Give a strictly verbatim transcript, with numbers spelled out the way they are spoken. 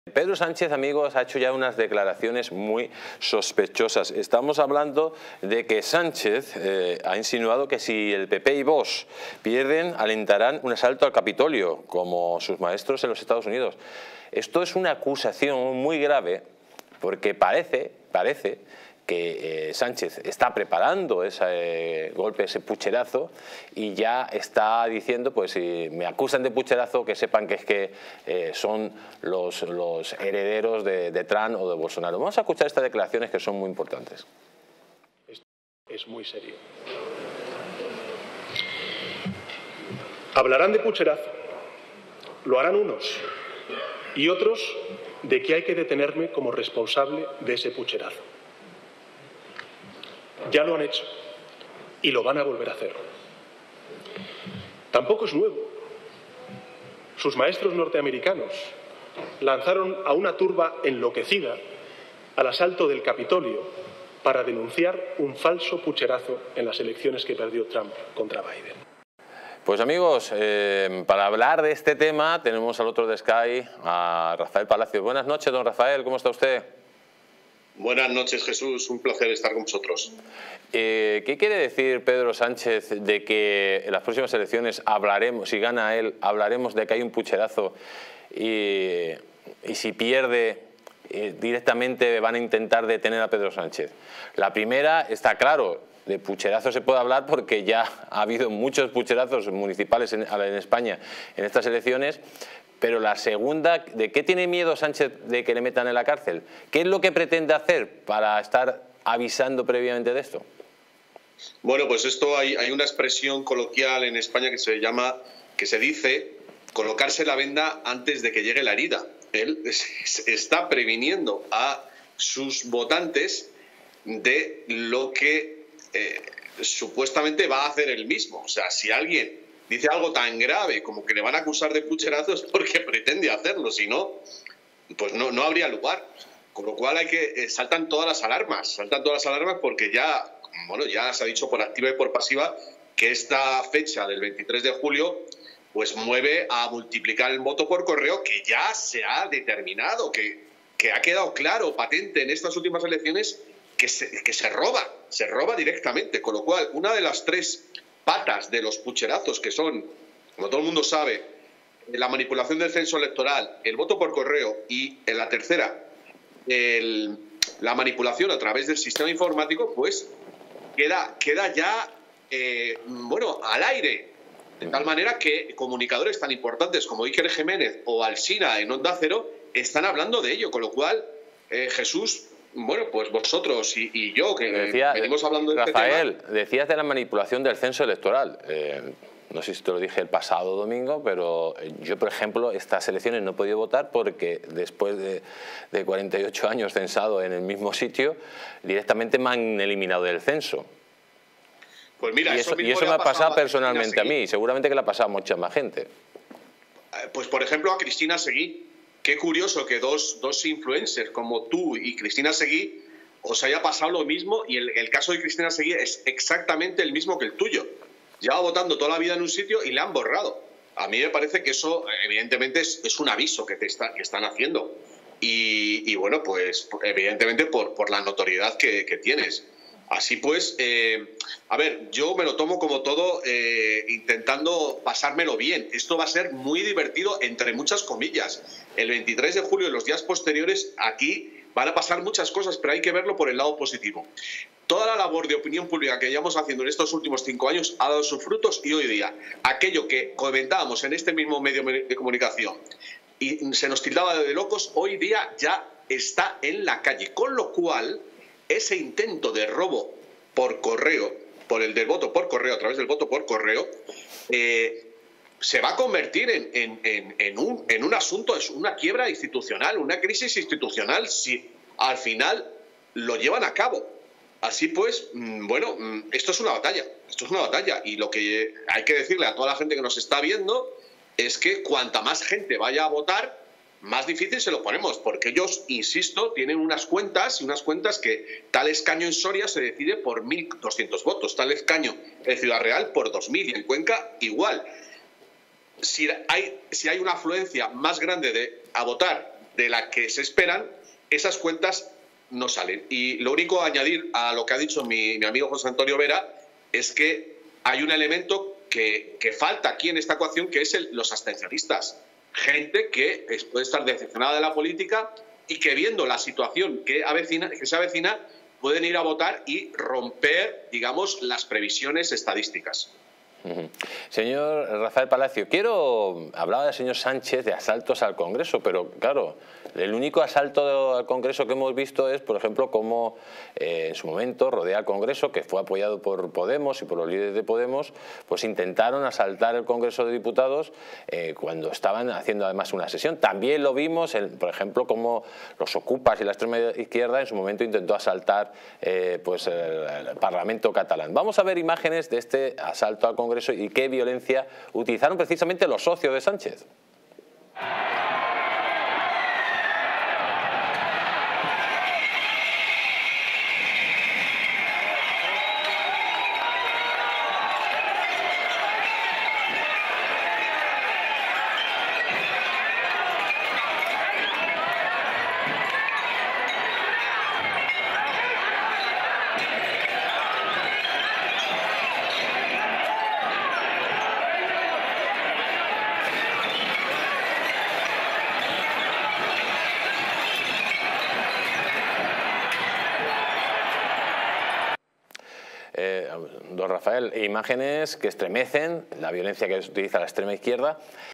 Pedro Sánchez, amigos, ha hecho ya unas declaraciones muy sospechosas. Estamos hablando de que Sánchez eh, ha insinuado que si el P P y Vox pierden, alentarán un asalto al Capitolio, como sus maestros en los Estados Unidos. Esto es una acusación muy grave, porque parece, parece que eh, Sánchez está preparando ese eh, golpe, ese pucherazo, y ya está diciendo, pues si me acusan de pucherazo, que sepan que es que eh, son los, los herederos de, de Trump o de Bolsonaro. Vamos a escuchar estas declaraciones que son muy importantes. Esto es muy serio. Hablarán de pucherazo, lo harán unos, y otros de que hay que detenerme como responsable de ese pucherazo. Ya lo han hecho y lo van a volver a hacer. Tampoco es nuevo. Sus maestros norteamericanos lanzaron a una turba enloquecida al asalto del Capitolio para denunciar un falso pucherazo en las elecciones que perdió Trump contra Biden. Pues amigos, eh, para hablar de este tema tenemos al otro de Sky a Rafael Palacios. Buenas noches, don Rafael, ¿cómo está usted? Buenas noches, Jesús. Un placer estar con vosotros. Eh, ¿Qué quiere decir Pedro Sánchez de que en las próximas elecciones hablaremos, si gana él, hablaremos de que hay un pucherazo y, y si pierde eh, directamente van a intentar detener a Pedro Sánchez? La primera está claro, de pucherazo se puede hablar porque ya ha habido muchos pucherazos municipales en, en España en estas elecciones. Pero la segunda, ¿de qué tiene miedo Sánchez de que le metan en la cárcel? ¿Qué es lo que pretende hacer para estar avisando previamente de esto? Bueno, pues esto hay, hay una expresión coloquial en España que se llama, que se dice, colocarse la venda antes de que llegue la herida. Él está previniendo a sus votantes de lo que eh, supuestamente va a hacer él mismo. O sea, si alguien dice algo tan grave como que le van a acusar de pucherazos porque pretende hacerlo, si no, pues no, no habría lugar. Con lo cual hay que eh, saltan todas las alarmas, saltan todas las alarmas porque ya, bueno, ya se ha dicho por activa y por pasiva que esta fecha del veintitrés de julio pues mueve a multiplicar el voto por correo, que ya se ha determinado, que, que ha quedado claro, patente en estas últimas elecciones, que se, que se roba, se roba directamente. Con lo cual, una de las tres patas de los pucherazos, que son, como todo el mundo sabe, la manipulación del censo electoral, el voto por correo y en la tercera, el, la manipulación a través del sistema informático, pues queda, queda ya eh, bueno, al aire. De tal manera que comunicadores tan importantes como Iker Jiménez o Alsina en Onda Cero están hablando de ello, con lo cual, eh, Jesús, bueno, pues vosotros y, y yo, que Decía, venimos hablando de Rafael, este tema... decías de la manipulación del censo electoral. Eh, no sé si te lo dije el pasado domingo, pero yo, por ejemplo, estas elecciones no he podido votar porque después de, de cuarenta y ocho años censado en el mismo sitio, directamente me han eliminado del censo. Pues mira, y eso, eso, y eso me ha pasado personalmente a mí, y seguramente que le ha pasado a mucha más gente. Pues, por ejemplo, a Cristina Seguí. Qué curioso que dos, dos influencers como tú y Cristina Seguí os haya pasado lo mismo, y el, el caso de Cristina Seguí es exactamente el mismo que el tuyo. Lleva votando toda la vida en un sitio y le han borrado. A mí me parece que eso, evidentemente, es, es un aviso que, te está, que están haciendo. Y, y bueno, pues evidentemente por, por la notoriedad que, que tienes. Así pues, eh, a ver, yo me lo tomo como todo eh, intentando pasármelo bien. Esto va a ser muy divertido, entre muchas comillas. El veintitrés de julio y los días posteriores aquí van a pasar muchas cosas, pero hay que verlo por el lado positivo. Toda la labor de opinión pública que llevamos haciendo en estos últimos cinco años ha dado sus frutos, y hoy día aquello que comentábamos en este mismo medio de comunicación y se nos tildaba de locos, hoy día ya está en la calle. Con lo cual, ese intento de robo por correo, por el del voto por correo, a través del voto por correo, eh, se va a convertir en, en, en, en, un, en un asunto, es una quiebra institucional, una crisis institucional, si al final lo llevan a cabo. Así pues, bueno, esto es una batalla, esto es una batalla, y lo que hay que decirle a toda la gente que nos está viendo es que cuanta más gente vaya a votar, más difícil se lo ponemos, porque ellos, insisto, tienen unas cuentas, y unas cuentas que tal escaño en Soria se decide por mil doscientos votos, tal escaño en Ciudad Real por dos mil, y en Cuenca igual. Si hay, si hay una afluencia más grande de, a votar de la que se esperan, esas cuentas no salen. Y lo único a añadir a lo que ha dicho mi, mi amigo José Antonio Vera es que hay un elemento que, que falta aquí en esta ecuación, que es el, los abstencionistas. Gente que es, puede estar decepcionada de la política y que, viendo la situación que, avecina, que se avecina, pueden ir a votar y romper, digamos, las previsiones estadísticas. Uh-huh. Señor Rafael Palacio, quiero, hablaba el señor Sánchez de asaltos al Congreso, pero claro, el único asalto al Congreso que hemos visto es, por ejemplo, cómo eh, en su momento rodea al Congreso, que fue apoyado por Podemos y por los líderes de Podemos, pues intentaron asaltar el Congreso de Diputados eh, cuando estaban haciendo además una sesión. También lo vimos, en, por ejemplo, cómo los ocupas y la extrema izquierda en su momento intentó asaltar eh, pues el, el Parlamento catalán. Vamos a ver imágenes de este asalto al Congreso y qué violencia utilizaron precisamente los socios de Sánchez. Eh, don Rafael, imágenes que estremecen, la violencia que utiliza la extrema izquierda.